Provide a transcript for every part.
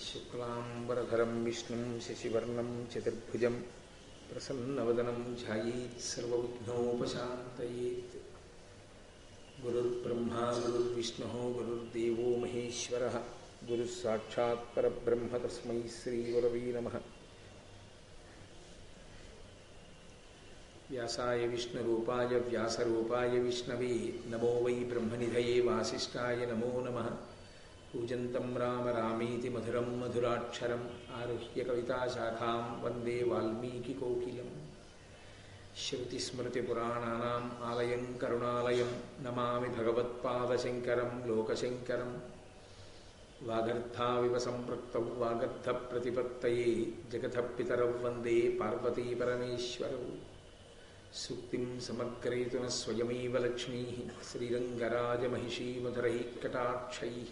శుక్లాంబరధరం విష్ణుం శశివర్ణం చతుర్భుజం ప్రసన్నవదనం ధ్యాయేత్ సర్వవిఘ్నోపశాంతయేత్. గురుర్బ్రహ్మా గురుర్విష్ణుః గురుర్దేవో మహేశ్వరః గురుః సాక్షాత్ పరబ్రహ్మ తస్మై శ్రీగురవే నమః. వ్యాసాయ విష్ణురూపాయ వ్యాసరూపాయ విష్ణవే నమో వై బ్రహ్మనిధయే వాసిష్ఠాయ నమో నమః. పూజంతం రామ రామేతి మధురం మధురాక్షరం ఆరుహ్య కవితాశాఖాం వందే వాల్మీకికోకిలం. శ్రుతిస్మృతిపురాణానాం ఆలయం కరుణాలయం నమామి భగవత్పాదశంకరం లోకశంకరం. వాగర్థావివ సంపృక్తౌ వాగర్థప్రతిపత్తయే జగతః పితరౌ వందే పార్వతీపరమేశ్వరౌ. సూక్తిం సమగ్రయతున స్వయమేవ లక్ష్మీః శ్రీరంగరాజమహిషీ మధురైః కటాక్షైః.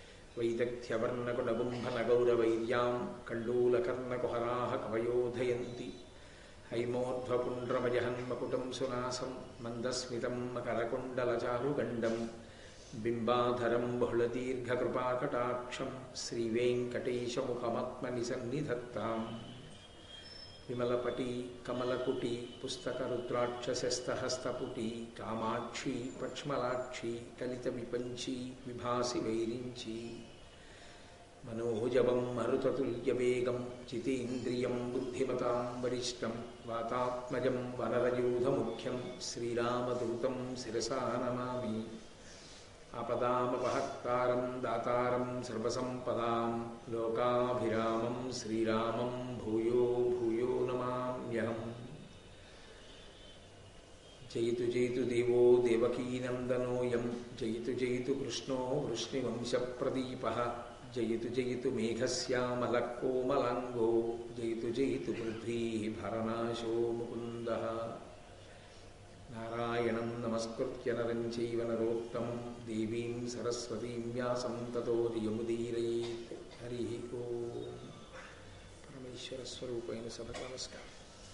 వైదగ్ధ్యవర్ణకుడగుంభనగౌరవైర్యాం కండూలకర్ణకుహరాः కవయోధయంతి. హైమోర్ధ్వపుండ్రమజహన్మకుటం సునాసం మందస్మితం మకరకుండలచారుగండం. బింబాధరం బహుళదీర్ఘకృపాకటాక్షం శ్రీవేంకటేశముఖమాత్మని సన్నిధత్తాం. విమలపటి కమలకుటి పుస్తకరుద్రాక్షశస్తహస్తపుటి కామాక్షి పక్ష్మలాక్షి కలిత విపంచి విభాసి వైరించి. మనోజవం మరుతతుల్యవేగం జితేంద్రియం బుద్ధిమతాం వరిష్టం వాతాత్మజం వనరయూధముఖ్యం శ్రీరామదూతం శిరసా నమామి. ఆపదామపహర్తారం దాతారం సర్వసంపదాం లోకాభిరామం శ్రీరామం భూయో భూయో నమామ్యహం. జయతు జయతు దేవో దేవకీనందనోయం జయతు జయతు కృష్ణో వృష్ణివంశప్రదీపః. జయతు జయతు మేఘశ్యామలకోమలాంగో జయతు జయతు పృథ్వీభరనాశో ముకుందః. నారాయణం నమస్కృత్య నరం చైవ నరోత్తమం దేవీం సరస్వతీం వ్యాసం తతో జయముదీరయేత్. హరి ఓం. పరమేశ్వర స్వరూపైన సభకు నమస్కారం.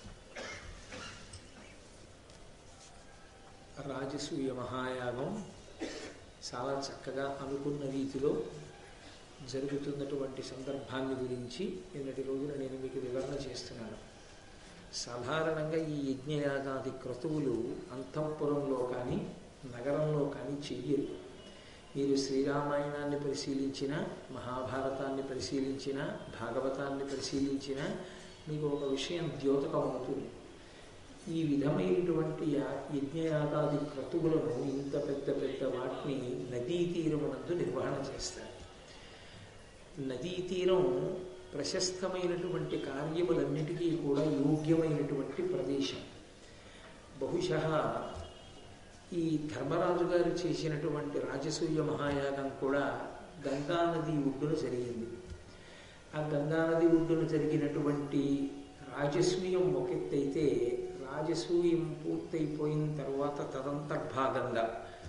రాజసూయ మహాయాగం చాలా చక్కగా అనుకున్న రీతిలో జరుగుతున్నటువంటి సందర్భాన్ని గురించి నిన్నటి రోజున నేను మీకు వివరణ చేస్తున్నాను. సాధారణంగా ఈ యజ్ఞయాగాది క్రతువులు అంతఃపురంలో కానీ నగరంలో కానీ చెయ్యరు. మీరు శ్రీరామాయణాన్ని పరిశీలించిన, మహాభారతాన్ని పరిశీలించిన, భాగవతాన్ని పరిశీలించిన మీకు ఒక విషయం ద్యోతకమవుతుంది. ఈ విధమైనటువంటి యజ్ఞయాగాది క్రతువులను ఇంత పెద్ద పెద్ద వాటిని నదీ తీరమునందు నిర్వహణ చేస్తారు. నదీ తీరం ప్రశస్తమైనటువంటి కార్యములన్నిటికీ కూడా యోగ్యమైనటువంటి ప్రదేశం. బహుశः ఈ ధర్మరాజు గారు చేసినటువంటి రాజసూయ మహాయాగం కూడా గంగానది ఒడ్డున జరిగింది. ఆ గంగానది ఒడ్డున జరిగినటువంటి రాజసూయం ఒకెత్తైతే, రాజసూయం పూర్తయిపోయిన తర్వాత తదంతర్భాగంగా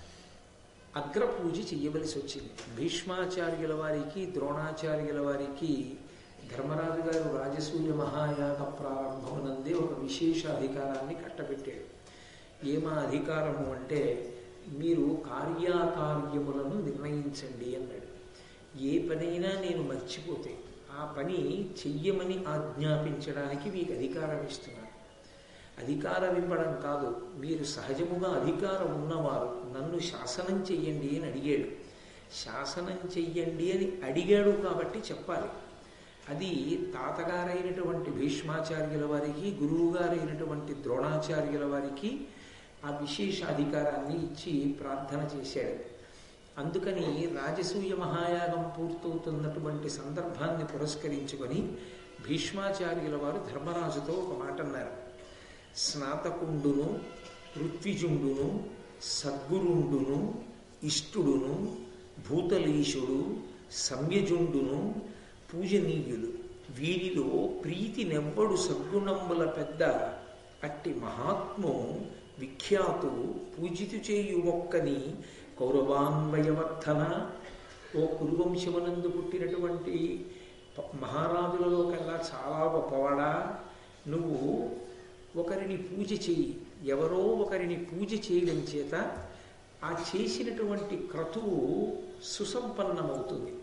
అగ్రపూజ చెయ్యవలసి వచ్చింది. భీష్మాచార్యుల వారికి, ద్రోణాచార్యుల వారికి ధర్మరాజు గారు రాజసూయ మహాయాగ ప్రారంభమునందే ఒక విశేష అధికారాన్ని కట్టబెట్టాడు. ఏమా అధికారము అంటే, మీరు కార్యాకార్యములను నిర్ణయించండి అన్నాడు. ఏ పనైనా నేను మర్చిపోతే ఆ పని చెయ్యమని ఆజ్ఞాపించడానికి మీకు అధికారం ఇస్తున్నాను. అధికారం ఇవ్వడం కాదు, మీరు సహజముగా అధికారం ఉన్నవారు నన్ను శాసనం చెయ్యండి అని అడిగాడు. శాసనం చెయ్యండి అని అడిగాడు కాబట్టి చెప్పాలి. అది తాతగారైనటువంటి భీష్మాచార్యుల వారికి, గురువుగారైనటువంటి ద్రోణాచార్యుల వారికి ఆ విశేష అధికారాన్ని ఇచ్చి ప్రార్థన చేశాడు. అందుకని రాజసూయ మహాయాగం పూర్తవుతున్నటువంటి సందర్భాన్ని పురస్కరించుకొని భీష్మాచార్యుల వారు ధర్మరాజుతో ఒక మాట అన్నారు. స్నాతకుండును, ఋత్విజుండును, సద్గురుండును, ఇష్టుడును, భూతలీశుడు, సంయజుండును పూజనీయులు. వీరిలో ప్రీతి నెవ్వడు సద్గుణంబుల పెద్ద. అట్టి మహాత్ము విఖ్యాతు పూజితు చేయు ఒక్కని కౌరవాన్వయవర్ధన. ఓ కురువంశమునందు పుట్టినటువంటి మహారాజులలో కల్లా చాలా గొప్పవాడా, నువ్వు ఒకరిని పూజ చెయ్యి. ఎవరో ఒకరిని పూజ చేయడం చేత ఆ చేసినటువంటి క్రతువు సుసంపన్నమవుతుంది.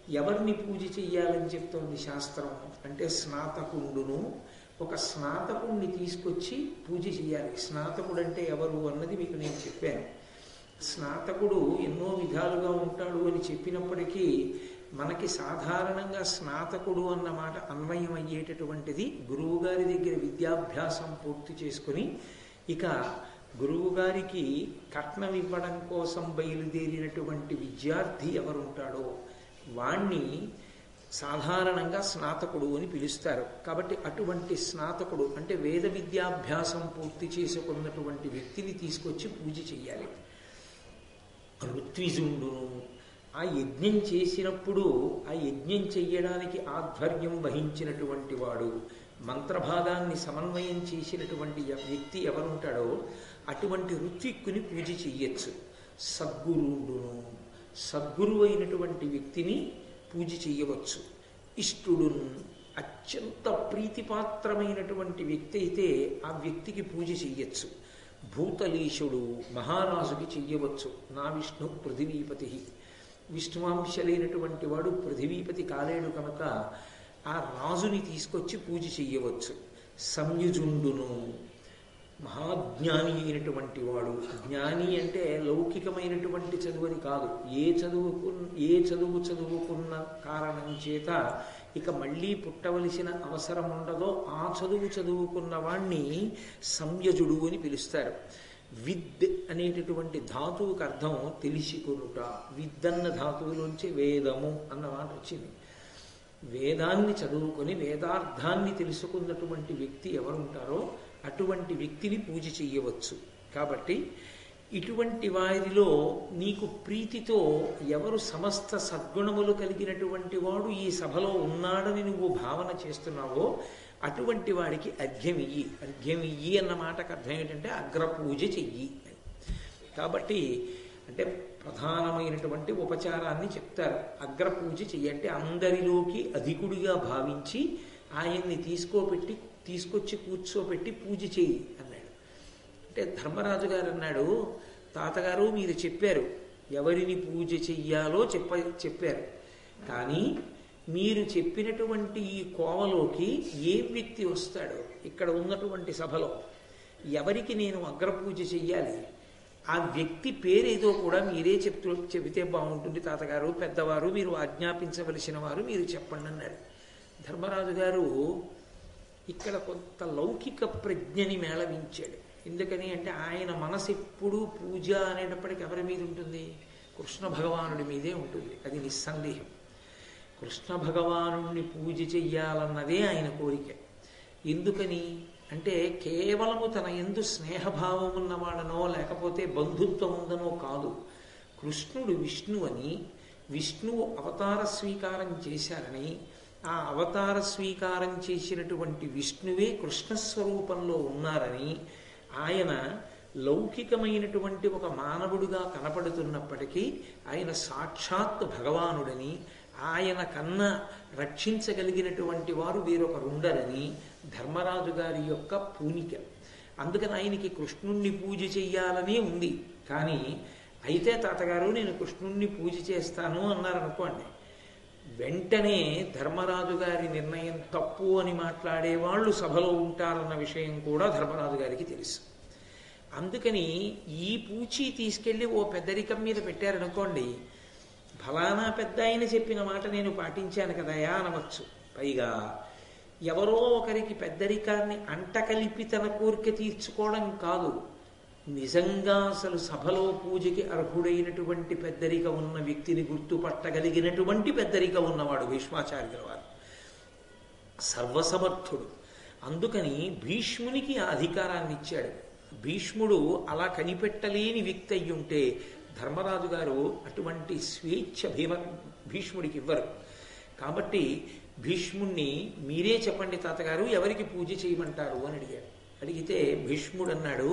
ఎవరిని పూజ చెయ్యాలని చెప్తోంది శాస్త్రం అంటే స్నాతకుండును. ఒక స్నాతకుణ్ణి తీసుకొచ్చి పూజ చేయాలి. స్నాతకుడు అంటే ఎవరు అన్నది మీకు నేను చెప్పాను. స్నాతకుడు ఎన్నో విధాలుగా ఉంటాడు అని చెప్పినప్పటికీ మనకి సాధారణంగా స్నాతకుడు అన్న మాట అన్వయం అయ్యేటటువంటిది గురువు గారి దగ్గర విద్యాభ్యాసం పూర్తి చేసుకుని ఇక గురువు గారికి కట్నం ఇవ్వడం కోసం బయలుదేరినటువంటి విద్యార్థి ఎవరుంటాడో వాణ్ణి సాధారణంగా స్నాతకుడు అని పిలుస్తారు. కాబట్టి అటువంటి స్నాతకుడు అంటే వేద విద్యాభ్యాసం పూర్తి చేసుకున్నటువంటి వ్యక్తిని తీసుకొచ్చి పూజ చెయ్యాలి. ఋత్విజుండును. ఆ యజ్ఞం చేసినప్పుడు ఆ యజ్ఞం చెయ్యడానికి ఆధ్వర్యం వహించినటువంటి వాడు, మంత్రభాగాన్ని సమన్వయం చేసినటువంటి వ్యక్తి ఎవరుంటాడో అటువంటి ఋత్విక్కుని పూజ చెయ్యొచ్చు. సద్గురుండును. సద్గురువు అయినటువంటి వ్యక్తిని పూజ చెయ్యవచ్చు. ఇష్టుడును. అత్యంత ప్రీతిపాత్రమైనటువంటి వ్యక్తి అయితే ఆ వ్యక్తికి పూజ చెయ్యొచ్చు. భూతలీశుడు. మహారాజుకి చెయ్యవచ్చు. నా విష్ణు పృథివీపతి. విష్ణువాంశలైనటువంటి వాడు పృథివీపతి కాలేడు కనుక ఆ రాజుని తీసుకొచ్చి పూజ చెయ్యవచ్చు. సంయుజుండును. మహాజ్ఞాని అయినటువంటి వాడు. జ్ఞాని అంటే లౌకికమైనటువంటి చదువుని కాదు. ఏ చదువు చదువుకున్న కారణం చేత ఇక మళ్ళీ పుట్టవలసిన అవసరం ఉండదో ఆ చదువుకున్న వాణ్ణి సంయజుడు అని పిలుస్తారు. విద్ అనేటటువంటి ధాతువుకి అర్థం తెలిసికొనుట. విద్ అన్న ధాతువులోంచి వేదము అన్న మాట వచ్చింది. వేదాన్ని చదువుకొని వేదార్థాన్ని తెలుసుకున్నటువంటి వ్యక్తి ఎవరుంటారో అటువంటి వ్యక్తిని పూజ చెయ్యవచ్చు. కాబట్టి ఇటువంటి వారిలో నీకు ప్రీతితో ఎవరు సమస్త సద్గుణములు కలిగినటువంటి వాడు ఈ సభలో ఉన్నాడని నువ్వు భావన చేస్తున్నావో అటువంటి వాడికి అర్ఘ్యమియ్యి. అర్ఘ్యమియ్యి అన్న మాటకు అర్థం ఏంటంటే అగ్రపూజ చెయ్యి. కాబట్టి అంటే ప్రధానమైనటువంటి ఉపచారాన్ని చెప్తారు. అగ్రపూజ చెయ్యంటే అందరిలోకి అధికుడిగా భావించి ఆయన్ని తీసుకొచ్చి కూర్చోపెట్టి పూజ చెయ్యి అన్నాడు. అంటే ధర్మరాజు గారు అన్నాడు, తాతగారు మీరు చెప్పారు ఎవరిని పూజ చెయ్యాలో చెప్పారు, కానీ మీరు చెప్పినటువంటి ఈ కోవలోకి ఏ వ్యక్తి వస్తాడో ఇక్కడ ఉన్నటువంటి సభలో ఎవరికి నేను అగ్రపూజ చెయ్యాలి, ఆ వ్యక్తి పేరేదో కూడా మీరే చెబితే బాగుంటుంది తాతగారు, పెద్దవారు, మీరు ఆజ్ఞాపించవలసిన వారు మీరు చెప్పండి అన్నాడు. ధర్మరాజు గారు ఇక్కడ కొంత లౌకిక ప్రజ్ఞని మేళవించాడు. ఎందుకని అంటే ఆయన మనసు ఎప్పుడూ పూజ అనేటప్పటికీ ఎవరి మీద ఉంటుంది? కృష్ణ భగవానుడి మీదే ఉంటుంది. అది నిస్సందేహం. కృష్ణ భగవానుడిని పూజ చెయ్యాలన్నదే ఆయన కోరిక. ఎందుకని అంటే కేవలము తన యందు స్నేహభావం ఉన్నవాడనో లేకపోతే బంధుత్వం ఉందనో కాదు. కృష్ణుడు విష్ణువు అని, విష్ణువు అవతార స్వీకారం చేశారని, ఆ అవతార స్వీకారం చేసినటువంటి విష్ణువే కృష్ణస్వరూపంలో ఉన్నారని, ఆయన లౌకికమైనటువంటి ఒక మానవుడిగా కనపడుతున్నప్పటికీ ఆయన సాక్షాత్ భగవానుడని, ఆయన కన్నా రక్షించగలిగినటువంటి వారు వేరొకరుండరని ధర్మరాజు గారి యొక్క పూనిక. అందుకని ఆయనకి కృష్ణుణ్ణి పూజ చెయ్యాలనే ఉంది. కానీ అయితే తాతగారు నేను కృష్ణుణ్ణి పూజ చేస్తాను అన్నారనుకోండి, వెంటనే ధర్మరాజు గారి నిర్ణయం తప్పు అని మాట్లాడే వాళ్ళు సభలో ఉంటారన్న విషయం కూడా ధర్మరాజు గారికి తెలుసు. అందుకని ఈ పూచి తీసుకెళ్లి ఓ పెద్దరికం మీద పెట్టారనుకోండి, ఫలానా పెద్ద ఆయన చెప్పిన మాట నేను పాటించాను కదయా అనవచ్చు. పైగా ఎవరో ఒకరికి పెద్దరికాన్ని అంటకలిపి తన కోరిక తీర్చుకోవడం కాదు, నిజంగా అసలు సభలో పూజకి అర్హుడైనటువంటి పెద్దరిక ఉన్న వ్యక్తిని గుర్తుపట్టగలిగినటువంటి పెద్దరిక ఉన్నవాడు భీష్మాచార్యుల వారు. సర్వసమర్థుడు. అందుకని భీష్మునికి ఆ అధికారాన్ని ఇచ్చాడు. భీష్ముడు అలా కనిపెట్టలేని వ్యక్తి అయ్యి ఉంటే ధర్మరాజు గారు అటువంటి స్వేచ్ఛ భీష్ముడికి ఇవ్వరు. కాబట్టి భీష్ముణ్ణి మీరే చెప్పండి తాతగారు ఎవరికి పూజ చేయమంటారు అని అడిగాడు. అడిగితే భీష్ముడు అన్నాడు,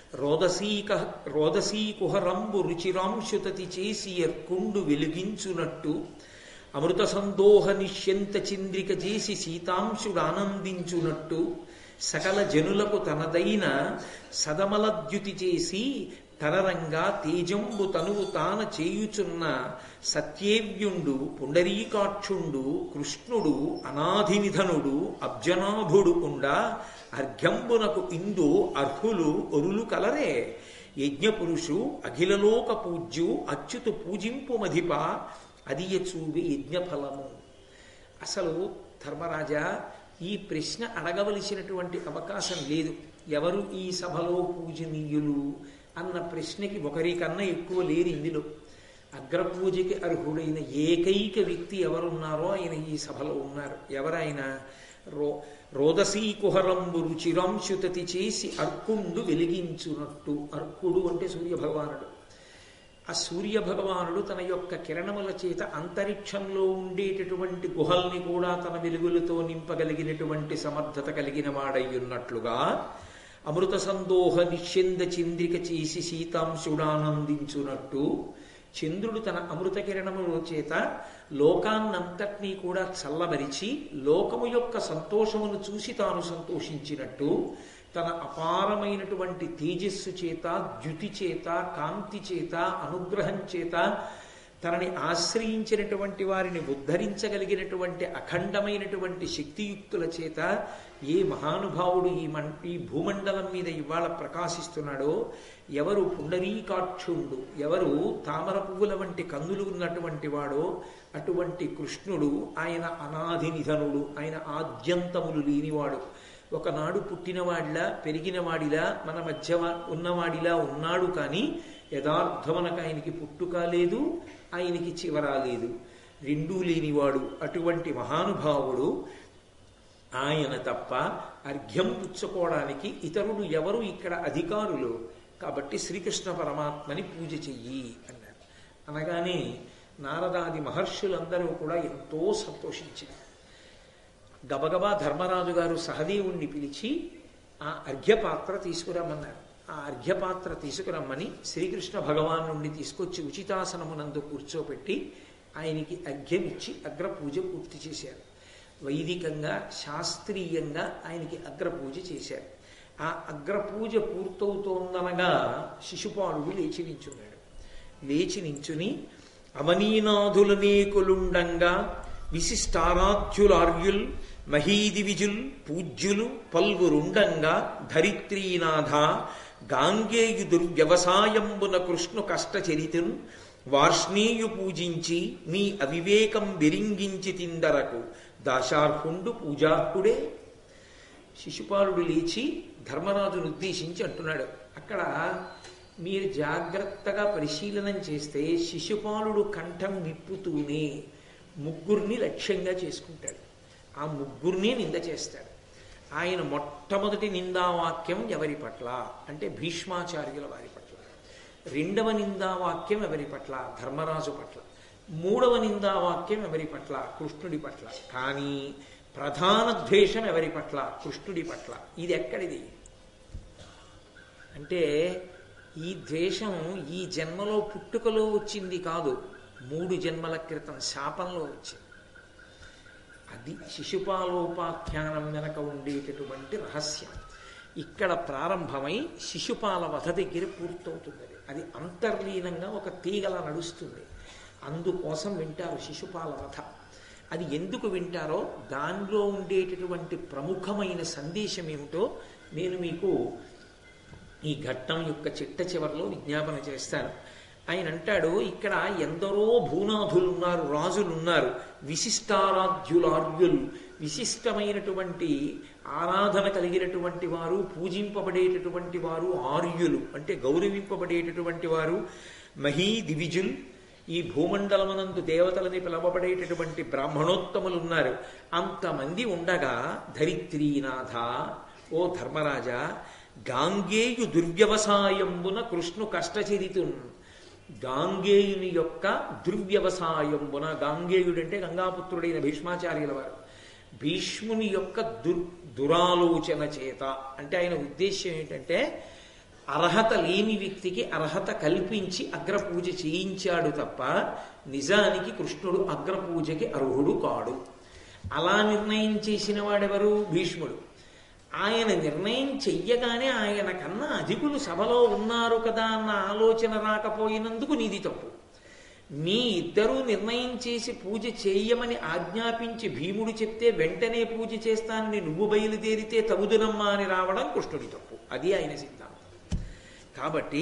రోదసీకుహరంబు రుచిరాంశుతతి చేసి ఎర్కుండు వెలిగించునట్టు అమృత సందోహ నిశ్యంత చింద్రిక చేసి సీతాంశుడు ఆనందించునట్టు సకల జనులకు తనదైన సదమలద్యుతి చేసి తరరంగా తేజంబు తనువు తాన చేయుచున్న సత్యేవ్యుండు పుండరీకాక్షుండు కృష్ణుడు అనాధినిధనుడు అబ్జనాభుడు ఉండా అర్ఘ్యంబునకు ఇందు అర్హులు ఒరులు కలరే యజ్ఞపురుషు అఖిలలోక పూజ్యు అచ్యుతు పూజింపు మధిప అదియచూవి యజ్ఞఫలము. అసలు ధర్మరాజా, ఈ ప్రశ్న అడగవలసినటువంటి అవకాశం లేదు. ఎవరు ఈ సభలో పూజనీయులు అన్న ప్రశ్నకి ఒకరికన్నా ఎక్కువ లేరు ఇందులో. అగ్రపూజకి అర్హుడైన ఏకైక వ్యక్తి ఎవరున్నారో ఆయన ఈ సభలో ఉన్నారు. ఎవరైనా రోదసీ కుహరంబు రుచిరాంశుతతి చేసి అర్కుండు వెలిగించునట్టు. అర్కుడు అంటే సూర్యభగవానుడు. ఆ సూర్యభగవానుడు తన యొక్క కిరణముల చేత అంతరిక్షంలో ఉండేటటువంటి గుహల్ని కూడా తన వెలుగులతో నింపగలిగినటువంటి సమర్థత కలిగిన వాడయ్యున్నట్లుగా అమృత సందోహ నిశ్చింద చంద్రిక చేసి సీతాంశుడానందించునట్టు చంద్రుడు తన అమృత కిరణముల చేత లోకాన్నంతటినీ కూడా చల్లబరిచి లోకము యొక్క సంతోషమును చూసి తాను సంతోషించినట్టు తన అపారమైనటువంటి తేజస్సు చేత, ద్యుతి చేత, కాంతి చేత, అనుగ్రహం చేత తనని ఆశ్రయించినటువంటి వారిని ఉద్ధరించగలిగినటువంటి అఖండమైనటువంటి శక్తియుక్తుల చేత ఏ మహానుభావుడు ఈ భూమండలం మీద ఇవాళ ప్రకాశిస్తున్నాడో, ఎవరు పుండరీకాక్షుండు, ఎవరు తామర పువ్వుల వంటి కందులు ఉన్నటువంటి వాడో అటువంటి కృష్ణుడు. ఆయన అనాది నిధనుడు, ఆయన ఆద్యంతములు లేనివాడు. ఒకనాడు పుట్టినవాడిలా పెరిగినవాడిలా మన మధ్య ఉన్నవాడిలా ఉన్నాడు. కానీ యథార్థమనకు ఆయనకి పుట్టుక లేదు, ఆయనకి చివర లేదు, రెండూ లేనివాడు. అటువంటి మహానుభావుడు. ఆయన తప్ప అర్ఘ్యం పుచ్చుకోవడానికి ఇతరులు ఎవరు ఇక్కడ అధికారులు? కాబట్టి శ్రీకృష్ణ పరమాత్మని పూజ చెయ్యి అన్నారు. అనగానే నారదాది మహర్షులందరూ కూడా ఎంతో సంతోషించారు. గబగబా ధర్మరాజు గారు సహదేవుణ్ణి పిలిచి ఆ అర్ఘ్యపాత్ర తీసుకురమ్మన్నారు. ఆ అర్ఘ్యపాత్ర తీసుకురమ్మని శ్రీకృష్ణ భగవాన్ నుండి తీసుకొచ్చి ఉచితాసనమునందు కూర్చోపెట్టి ఆయనకి అర్ఘ్యం ఇచ్చి అగ్రపూజ పూర్తి చేశారు. వైదికంగా శాస్త్రీయంగా ఆయనకి అగ్రపూజ చేశారు. ఆ అగ్రపూజ పూర్తవుతోందనగా శిశుపాలుడు లేచి నించున్నాడు. లేచి నించుని అవనీనాథులనేకులుండంగా విశిష్టారాధ్యులార్యుల్ మహీదివిజుల్ పూజ్యులు పల్వురుండంగా ధరిత్రీనాథ గాంగేయు దుర్వ్యవసాయంబున కృష్ణు కష్టచరితున్ వార్ష్ణేయు పూజించి నీ అవివేకం విరింగించి తిందరకు దాశార్హుండు పూజార్హుడే. శిశుపాలుడు లేచి ధర్మరాజును ఉద్దేశించి అంటున్నాడు. అక్కడ మీరు జాగ్రత్తగా పరిశీలనం చేస్తే శిశుపాలుడు కంఠం విప్పుతూనే ముగ్గురిని లక్ష్యంగా చేసుకుంటాడు. ఆ ముగ్గురిని నింద చేస్తాడు. ఆయన మొట్టమొదటి నిందావాక్యం ఎవరి పట్ల అంటే భీష్మాచార్యుల వారి పట్ల. రెండవ నిందావాక్యం ఎవరి పట్ల? ధర్మరాజు పట్ల. మూడవ నిందావాక్యం ఎవరి పట్ల? కృష్ణుడి పట్ల. కానీ ప్రధాన ద్వేషం ఎవరి పట్ల? కృష్ణుడి పట్ల. ఇది ఎక్కడిది అంటే ఈ ద్వేషం ఈ జన్మలో పుట్టుకలో వచ్చింది కాదు, 3 జన్మల క్రితం శాపంలో వచ్చింది. అది శిశుపాలోపాఖ్యానం వెనక ఉండేటటువంటి రహస్యం. ఇక్కడ ప్రారంభమై శిశుపాల వధ దగ్గర పూర్తవుతుంది. అది అంతర్లీనంగా ఒక తీగలా నడుస్తుంది. అందుకోసం వింటారు శిశుపాల వధ. అది ఎందుకు వింటారో దానిలో ఉండేటటువంటి ప్రముఖమైన సందేశం ఏమిటో నేను మీకు ఈ ఘట్టం యొక్క చిట్ట చివరిలో విజ్ఞాపన చేస్తాను. ఆయన అంటాడు, ఇక్కడ ఎందరో భూనాథులున్నారు, రాజులున్నారు, విశిష్టారాధ్యులార్యులు, విశిష్టమైనటువంటి ఆరాధన కలిగినటువంటి వారు, పూజింపబడేటటువంటి వారు, ఆర్యులు అంటే గౌరవింపబడేటటువంటి వారు, మహీ దివిజుల్ ఈ భూమండలమనందు దేవతలని పిలవబడేటటువంటి బ్రాహ్మణోత్తములు ఉన్నారు. అంతమంది ఉండగా ధరిత్రీనాథ, ఓ ధర్మరాజా, గాంగేయు దుర్వ్యవసాయంబున కృష్ణు కష్టచరితున్. గాంగేయుని యొక్క దుర్వ్యవసాయంబున, గాంగేయుడంటే గంగాపుత్రుడైన భీష్మాచార్యుల వారు, భీష్ముని యొక్క దురాలోచన చేత అంటే ఆయన ఉద్దేశ్యం ఏంటంటే అర్హత లేని వ్యక్తికి అర్హత కల్పించి అగ్రపూజ చేయించాడు తప్ప నిజానికి కృష్ణుడు అగ్రపూజకి అర్హుడు కాడు. అలా నిర్ణయం చేసిన వాడెవరు? భీష్ముడు. ఆయన నిర్ణయం చెయ్యగానే ఆయన కన్నా అధికులు సభలో ఉన్నారు కదా అన్న ఆలోచన రాకపోయినందుకు నీది తప్పు. మీ ఇద్దరూ నిర్ణయం చేసి పూజ చేయమని ఆజ్ఞాపించి భీముడు చెప్తే వెంటనే పూజ చేస్తానని నువ్వు బయలుదేరితే తగుదునమ్మా అని రావడం కృష్ణుడి తప్పు. అది ఆయన సిద్ధాంతం. కాబట్టి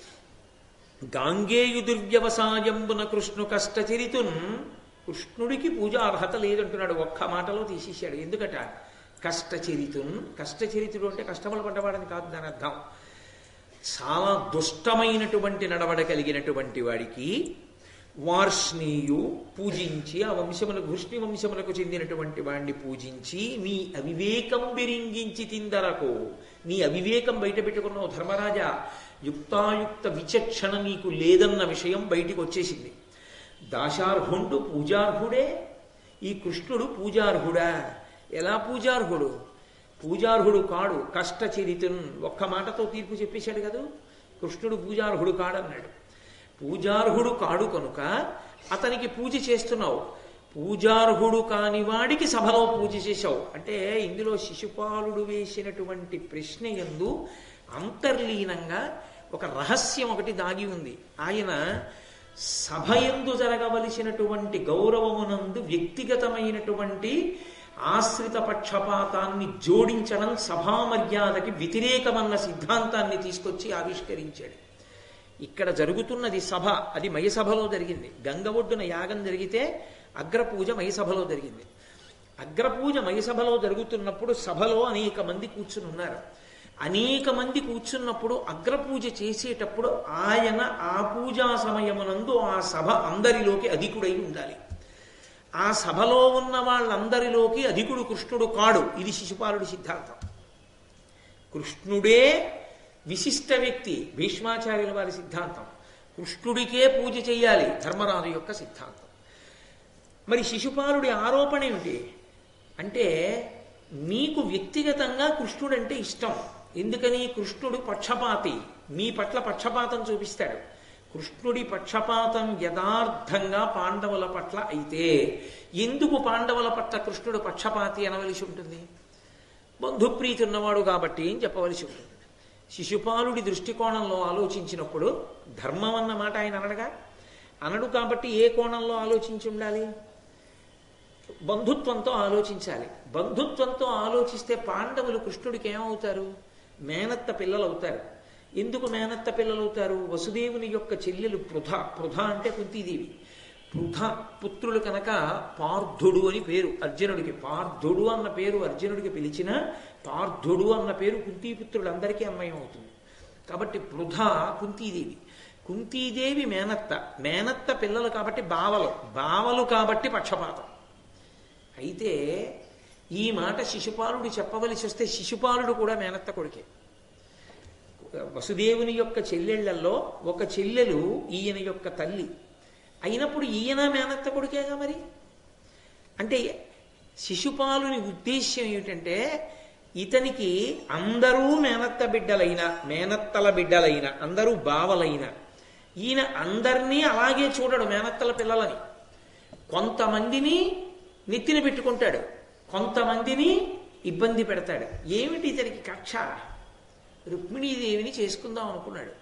గాంగేయు దుర్వ్యవసాయంబున కృష్ణు కష్టచరితున్, కృష్ణుడికి పూజ అర్హత లేదంటున్నాడు, ఒక్క మాటలో తీసేశాడు. ఎందుకట? కష్టచరితున్. కష్టచరితుడు అంటే కష్టములు పడ్డవాడని కాదు దాని అర్థం. చాలా దుష్టమైనటువంటి నడవడ కలిగినటువంటి వాడికి వార్ష్ణీయు పూజించి, ఆ వంశములకు వృష్ణి వంశములకు చెందినటువంటి వాడిని పూజించి నీ అవివేకం బిరింగించి తిందరకు, నీ అవివేకం బయట పెట్టుకున్నావు ధర్మరాజా. యుక్తాయుక్త విచక్షణ నీకు లేదన్న విషయం బయటికి వచ్చేసింది. దాశార్హుండు పూజార్హుడే, ఈ కృష్ణుడు పూజార్హుడా? ఎలా పూజార్హుడు? పూజార్హుడు కాడు. కష్టచరితున్ ఒక్క మాటతో తీర్పు చెప్పేశాడు కదా, కృష్ణుడు పూజార్హుడు కాడన్నాడు. పూజార్హుడు కాడు కనుక అతనికి పూజ చేస్తున్నావు. పూజార్హుడు కాని వాడికి సభలో పూజ చేశావు అంటే ఇందులో శిశుపాలుడు వేసినటువంటి ప్రశ్న యందు అంతర్లీనంగా ఒక రహస్యం ఒకటి దాగి ఉంది. ఆయన సభయందు జరగవలసినటువంటి గౌరవమునందు వ్యక్తిగతమైనటువంటి ఆశ్రిత పక్షపాతాన్ని జోడించడం సభామర్యాదకి వ్యతిరేకమన్న సిద్ధాంతాన్ని తీసుకొచ్చి ఆవిష్కరించాడు. ఇక్కడ జరుగుతున్నది సభ, అది మయసభలో జరిగింది. గంగ ఒడ్డున యాగం జరిగితే అగ్రపూజ మయసభలో జరిగింది. అగ్రపూజ మయసభలో జరుగుతున్నప్పుడు సభలో అనేక మంది కూర్చుని ఉన్నారు. అనేక మంది కూర్చున్నప్పుడు అగ్రపూజ చేసేటప్పుడు ఆయన ఆ పూజా సమయమునందు ఆ సభ అందరిలోకి అధికుడై ఉండాలి. ఆ సభలో ఉన్న వాళ్ళందరిలోకి అధికుడు కృష్ణుడు కాడు. ఇది శిశుపాలుడి సిద్ధాంతం. కృష్ణుడే విశిష్ట వ్యక్తి, భీష్మాచార్యుల వారి సిద్ధాంతం. కృష్ణుడికే పూజ చెయ్యాలి, ధర్మరాజు యొక్క సిద్ధాంతం. మరి శిశుపాలుడి ఆరోపణ ఏమిటి అంటే, మీకు వ్యక్తిగతంగా కృష్ణుడంటే ఇష్టం. ఎందుకని? కృష్ణుడు పక్షపాతి, మీ పట్ల పక్షపాతం చూపిస్తాడు. కృష్ణుడి పక్షపాతం యథార్థంగా పాండవుల పట్ల అయితే ఎందుకు పాండవుల పట్ల కృష్ణుడు పక్షపాతి అనవలసి ఉంటుంది? బంధుప్రీతి ఉన్నవాడు కాబట్టి అని చెప్పవలసి ఉంటుంది. శిశుపాలుడి దృష్టికోణంలో ఆలోచించినప్పుడు ధర్మం అన్న మాట ఆయన అనడు కాబట్టి ఏ కోణంలో ఆలోచించి ఉండాలి? బంధుత్వంతో ఆలోచించాలి. బంధుత్వంతో ఆలోచిస్తే పాండవులు కృష్ణుడికి ఏమవుతారు? మేనత్త పిల్లలు అవుతారు. ఎందుకు మేనత్త పిల్లలు అవుతారు? వసుదేవుని యొక్క చెల్లెలు పృథ అంటే కుంతీదేవి. పృథ పుత్రులు కనుక పార్థుడు అని పేరు అర్జునుడికి. పార్థుడు అన్న పేరు అర్జునుడికి పిలిచిన పార్థుడు అన్న పేరు కుంతీపుత్రులందరికీ అన్వయం అవుతుంది. కాబట్టి పృథ కుంతీదేవి. కుంతీదేవి మేనత్త పిల్లలు కాబట్టి బావలు కాబట్టి పక్షపాతం. అయితే ఈ మాట శిశుపాలుడు చెప్పవలసి వస్తే శిశుపాలుడు కూడా మేనత్త కొడుకే. వసుదేవుని యొక్క చెల్లెళ్లలో ఒక చెల్లెలు ఈయన యొక్క తల్లి అయినప్పుడు ఈయన మేనత్త కొడుకేగా. మరి అంటే శిశుపాలుని ఉద్దేశ్యం ఏమిటంటే, ఇతనికి అందరూ మేనత్తల బిడ్డలైన అందరూ బావలైన ఈయన అందరినీ అలాగే చూడడు మేనత్తల పిల్లలని. కొంతమందిని నెత్తిన పెట్టుకుంటాడు, కొంతమందిని ఇబ్బంది పెడతాడు. ఏమిటి ఇతనికి కక్ష? రుక్మిణీదేవిని చేసుకుందాం అనుకున్నాడు.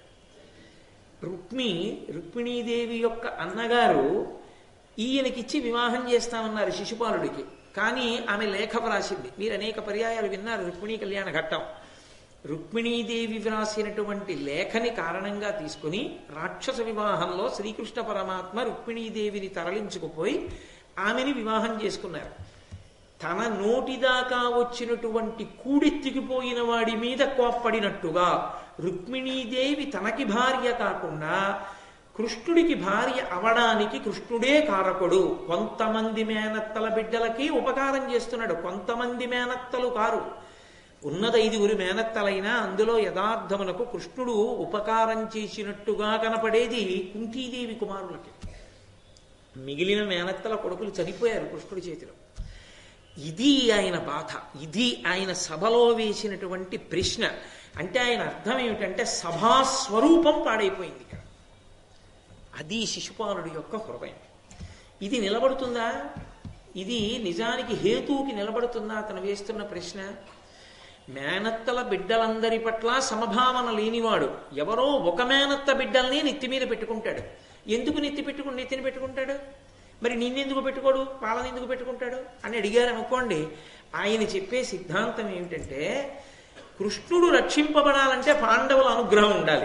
రుక్మిణీదేవి యొక్క అన్నగారు ఈయనకిచ్చి వివాహం చేస్తామన్నారు శిశుపాలుడికి. కానీ ఆమె లేఖ వ్రాసింది. మీరు అనేక పర్యాయాలు విన్నారు రుక్మిణీ కళ్యాణ ఘట్టం. రుక్మిణీదేవి వ్రాసినటువంటి లేఖని కారణంగా తీసుకుని రాక్షస వివాహంలో శ్రీకృష్ణ పరమాత్మ రుక్మిణీదేవిని తరలించుకుపోయి ఆమెని వివాహం చేసుకున్నారు. తన నోటిదాకా వచ్చినటువంటి కూడెత్తికిపోయిన వాడి మీద కోప్పడినట్టుగా రుక్మిణీదేవి తనకి భార్య కాకుండా కృష్ణుడికి భార్య అవడానికి కృష్ణుడే కారకుడు. కొంతమంది మేనత్తల బిడ్డలకి ఉపకారం చేస్తున్నాడు, కొంతమంది మేనత్తలు కారు. ఉన్నది 5 మేనత్తలైనా అందులో యథార్థమునకు కృష్ణుడు ఉపకారం చేసినట్టుగా కనపడేది కుంతీదేవి కుమారులకి. మిగిలిన మేనత్తల కొడుకులు చనిపోయారు కృష్ణుడి చేతిలో. ఇది ఆయన బాధ, ఇది ఆయన సభలో వేసినటువంటి ప్రశ్న. అంటే ఆయన అర్థం ఏమిటంటే సభాస్వరూపం పాడైపోయింది ఇక్కడ. అది శిశుపాలుడి యొక్క హృదయం. ఇది నిలబడుతుందా? ఇది నిజానికి హేతువుకి నిలబడుతుందా అతను వేస్తున్న ప్రశ్న? మేనత్తల బిడ్డలందరి పట్ల సమభావన లేనివాడు ఎవరో ఒక మేనత్త బిడ్డల్ని నెత్తి మీద పెట్టుకుంటాడు. ఎందుకు నెత్తిని పెట్టుకుంటాడు? మరి నిన్నెందుకు పెట్టుకోడు, వాళ్ళని ఎందుకు పెట్టుకుంటాడు అని అడిగారు అనుకోండి. ఆయన చెప్పే సిద్ధాంతం ఏమిటంటే, కృష్ణుడు రక్షింపబడాలంటే పాండవుల అనుగ్రహం ఉండాలి.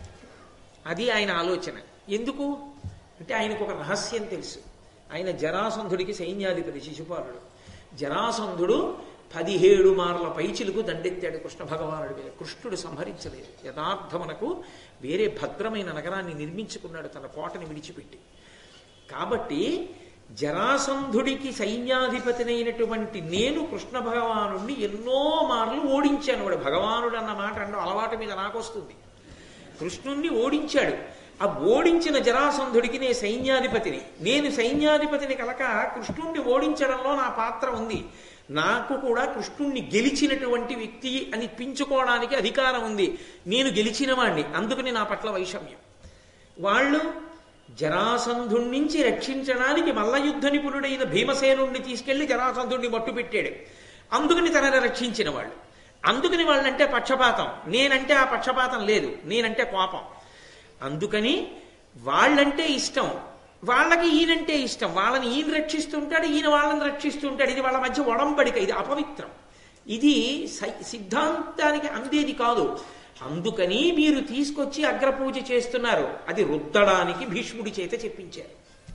అది ఆయన ఆలోచన. ఎందుకు అంటే ఆయనకు ఒక రహస్యం తెలుసు. ఆయన జరాసంధుడికి సైన్యాధిపతి శిశుపాలుడు. జరాసంధుడు 17 మార్ల పైచిలకు దండెత్తాడు కృష్ణ భగవానుడి మీద. కృష్ణుడు సంహరించలేదు. యథార్థమునకు వేరే భద్రమైన నగరాన్ని నిర్మించుకున్నాడు తన కోటని విడిచిపెట్టి. కాబట్టి జరాసంధుడికి సైన్యాధిపతినైనటువంటి నేను కృష్ణ భగవానుడిని ఎన్నో మార్లు ఓడించాను. వాడు భగవానుడు అన్న మాట అనడం అలవాటు మీద నాకొస్తుంది. కృష్ణుణ్ణి ఓడించాడు. ఆ ఓడించిన జరాసంధుడికి నేను సైన్యాధిపతిని కనుక కృష్ణుణ్ణి ఓడించడంలో నా పాత్ర ఉంది. నాకు కూడా కృష్ణుణ్ణి గెలిచినటువంటి వ్యక్తి అని పించుకోవడానికి అధికారం ఉంది. నేను గెలిచిన వాణ్ణి, అందుకని నా పట్ల వైషమ్యం. వాళ్ళు జరాసంధుడి నుంచి రక్షించడానికి మల్లయుద్ధ నిపుణుడైన భీమసేనుణ్ణి తీసుకెళ్లి జరాసంధుడిని మట్టు పెట్టాడు. అందుకని తనని రక్షించిన వాళ్ళు. అందుకని వాళ్ళంటే పక్షపాతం, నేనంటే ఆ పక్షపాతం లేదు, నేనంటే కోపం. అందుకని వాళ్ళంటే ఇష్టం, వాళ్ళకి ఈయనంటే ఇష్టం. వాళ్ళని ఈయన రక్షిస్తుంటాడు, ఈయన వాళ్ళని రక్షిస్తుంటాడు. ఇది వాళ్ళ మధ్య ఒడంబడిక, ఇది అపవిత్రం, ఇది సిద్ధాంతానికి అందేది కాదు. అందుకని మీరు తీసుకొచ్చి అగ్రపూజ చేస్తున్నారు. అది రుద్దడానికి భీష్ముడి చేత చెప్పించారు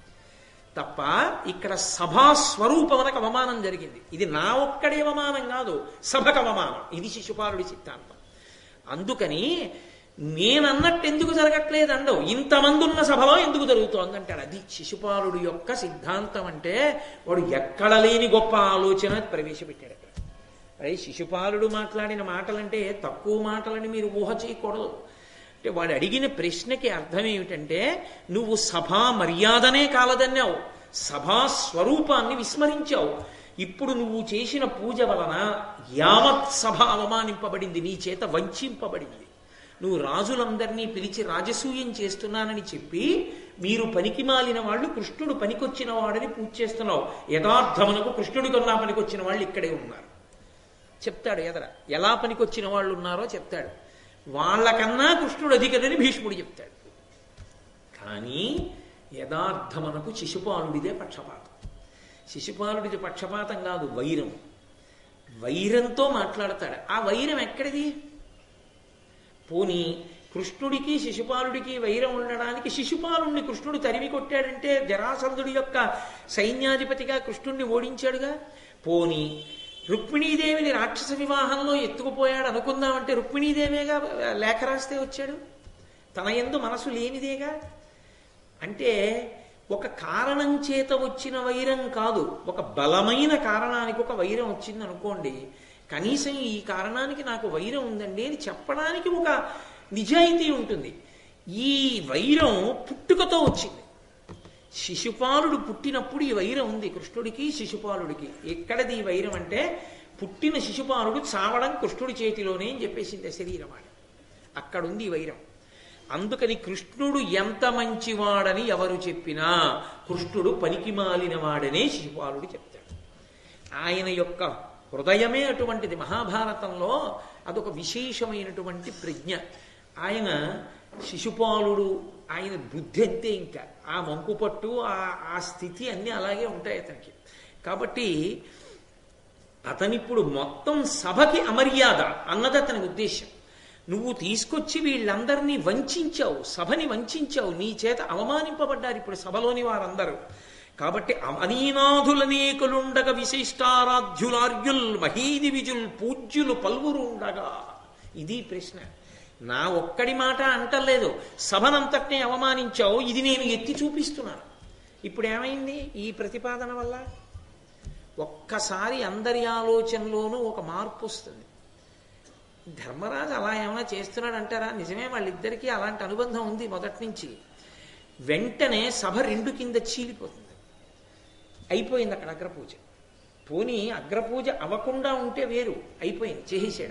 తప్ప ఇక్కడ సభాస్వరూపమునకు అవమానం జరిగింది. ఇది నా ఒక్కడే అవమానం కాదు, సభకు అవమానం. ఇది శిశుపాలుడి సిద్ధాంతం. అందుకని నేనన్నట్టు ఎందుకు జరగట్లేదు అండవు, ఇంతమంది ఉన్న సభలో ఎందుకు జరుగుతోంది అంటాడు. అది శిశుపాలుడి యొక్క సిద్ధాంతం. అంటే వాడు ఎక్కడ లేని గొప్ప ఆలోచన ప్రవేశపెట్టాడు అక్కడ. అదే శిశుపాలుడు మాట్లాడిన మాటలంటే తక్కువ మాటలని మీరు ఊహ చేయకూడదు. అంటే వాడు అడిగిన ప్రశ్నకి అర్థం ఏమిటంటే, నువ్వు సభా మర్యాదనే కాలదన్నావు, సభా స్వరూపాన్ని విస్మరించావు. ఇప్పుడు నువ్వు చేసిన పూజ వలన యావత్ సభ అవమానింపబడింది, నీ చేత వంచింపబడింది. నువ్వు రాజులందరినీ పిలిచి రాజసూయం చేస్తున్నానని చెప్పి మీరు పనికి మాలిన వాళ్ళు కృష్ణుడు పనికొచ్చిన వాడని పూజ చేస్తున్నావు. యథార్థమునకు కృష్ణుడి కన్నా పనికొచ్చిన వాళ్ళు ఇక్కడే ఉన్నారు చెప్తాడు. ఎదర ఎలా పనికొచ్చిన వాళ్ళు ఉన్నారో చెప్తాడు. వాళ్ళకన్నా కృష్ణుడు అధికదని భీష్ముడు చెప్తాడు. కానీ యథార్థమునకు శిశుపాలుడిదే పక్షపాతం. శిశుపాలుడిది పక్షపాతం కాదు, వైరం. వైరంతో మాట్లాడతాడు. ఆ వైరం ఎక్కడిది? పోనీ కృష్ణుడికి శిశుపాలుడికి వైరం ఉండడానికి శిశుపాలుడిని కృష్ణుడు తరిమి కొట్టాడంటే జరాసంధుడి యొక్క సైన్యాధిపతిగా కృష్ణుడిని ఓడించాడుగా. పోనీ రుక్మిణీదేవిని రాక్షస వివాహంలో ఎత్తుకుపోయాడు అనుకుందామంటే రుక్మిణీదేవేగా లేఖ రాస్తే వచ్చాడు, తన యందు మనసు లేనిదేగా. అంటే ఒక కారణం చేత వచ్చిన వైరం కాదు, ఒక బలమైన కారణానికి ఒక వైరం వచ్చింది అనుకోండి. కనీసం ఈ కారణానికి నాకు వైరం ఉందండి అని చెప్పడానికి ఒక నిజాయితీ ఉంటుంది. ఈ వైరం పుట్టుకతో వచ్చింది. శిశుపాలుడు పుట్టినప్పుడు ఈ వైరం ఉంది కృష్ణుడికి శిశుపాలుడికి. ఎక్కడది ఈ వైరం అంటే, పుట్టిన శిశుపాలుడు చావడం కృష్ణుడి చేతిలోనే అని చెప్పేసింది శరీరం అని. అక్కడుంది ఈ వైరం. అందుకని కృష్ణుడు ఎంత మంచివాడని ఎవరు చెప్పినా కృష్ణుడు పనికి మాలిన వాడనే శిశుపాలుడు చెప్తాడు. ఆయన యొక్క హృదయమే అటువంటిది. మహాభారతంలో అదొక విశేషమైనటువంటి ప్రజ్ఞ. ఆయన శిశుపాలుడు, ఆయన బుద్ధి అంతే, ఇంకా ఆ మంకు పట్టు ఆ స్థితి అన్నీ అలాగే ఉంటాయి అతనికి. కాబట్టి అతనిప్పుడు మొత్తం సభకి అమర్యాద అన్నది అతని ఉద్దేశం. నువ్వు తీసుకొచ్చి వీళ్ళందరినీ వంచావు, సభని వంచావు, నీ చేత అవమానింపబడ్డారు ఇప్పుడు సభలోని వారందరూ. కాబట్టి అనీనాథులనేకులుండగా విశిష్టారాధ్యులార్యుల్ మహీది విజుల్ పూజ్యులు పల్వురు ఉండగా. ఇది ప్రశ్న. నా ఒక్కడి మాట అంటలేదు, సభనంతటినీ అవమానించావు, ఇది నేను ఎత్తి చూపిస్తున్నాను. ఇప్పుడు ఏమైంది ఈ ప్రతిపాదన వల్ల? ఒక్కసారి అందరి ఆలోచనలోనూ ఒక మార్పు వస్తుంది. ధర్మరాజు అలా ఏమైనా చేస్తున్నాడు అంటారా? నిజమే, వాళ్ళిద్దరికీ అలాంటి అనుబంధం ఉంది మొదటి నుంచి. వెంటనే సభ రెండు కింద చీలిపోతుంది. అయిపోయింది అక్కడ అగ్రపూజ. పోనీ అగ్రపూజ అవ్వకుండా ఉంటే వేరు, అయిపోయింది,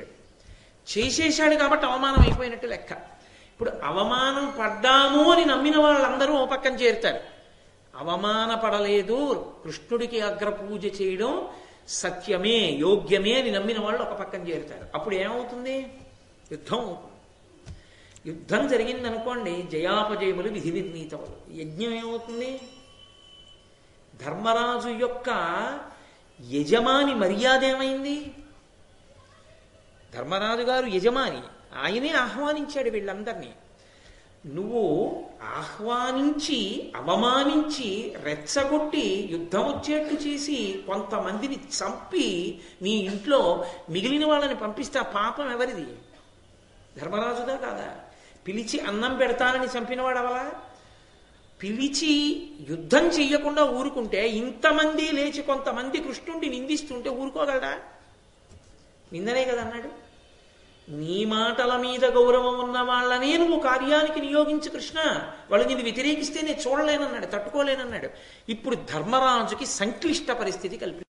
చేసేశాడు కాబట్టి అవమానం అయిపోయినట్టు లెక్క. ఇప్పుడు అవమానం పడ్డాము అని నమ్మిన వాళ్ళందరూ ఓ పక్కన చేరుతారు. అవమానపడలేదు, కృష్ణుడికి అగ్రపూజ చేయడం సత్యమే యోగ్యమే అని నమ్మిన వాళ్ళు ఒక పక్కన చేరుతారు. అప్పుడు ఏమవుతుంది? యుద్ధం అవుతుంది. యుద్ధం జరిగిందనుకోండి, జయాపజయములు విధి నిర్ణీతములు. యజ్ఞం ఏమవుతుంది? ధర్మరాజు యొక్క యజమాని మర్యాద ఏమైంది? ధర్మరాజు గారు యజమాని, ఆయనే ఆహ్వానించాడు వీళ్ళందరినీ. నువ్వు ఆహ్వానించి అవమానించి రెచ్చగొట్టి యుద్ధం వచ్చేట్టు చేసి కొంతమందిని చంపి నీ ఇంట్లో మిగిలిన వాళ్ళని పంపిస్తే ఆ పాపం ఎవరిది? ధర్మరాజుదా కాదా? పిలిచి అన్నం పెడతానని చంపినవాడు అవలా? పిలిచి యుద్ధం చెయ్యకుండా ఊరుకుంటే ఇంతమంది లేచి కొంతమంది కృష్ణుడిని నిందిస్తుంటే ఊరుకోగలడా? నిందనే కదా అన్నాడు. నీ మాటల మీద గౌరవం ఉన్న వాళ్ళనే నువ్వు కార్యానికి నియోగించు కృష్ణ, వాళ్ళు నిన్ను వ్యతిరేకిస్తే నేను చూడలేనన్నాడు, తట్టుకోలేనన్నాడు. ఇప్పుడు ధర్మరాజుకి సంక్లిష్ట పరిస్థితి కల్పి